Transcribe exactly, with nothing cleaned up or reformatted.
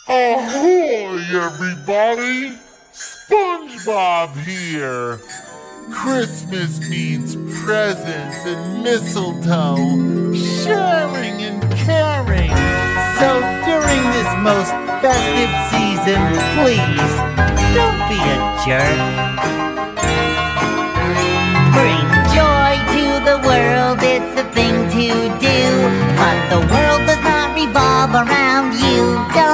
Ahoy, everybody! SpongeBob here! Christmas means presents and mistletoe, sharing and caring. So during this most festive season, please, don't be a jerk. Bring joy to the world, it's the thing to do. But the world does not revolve around you.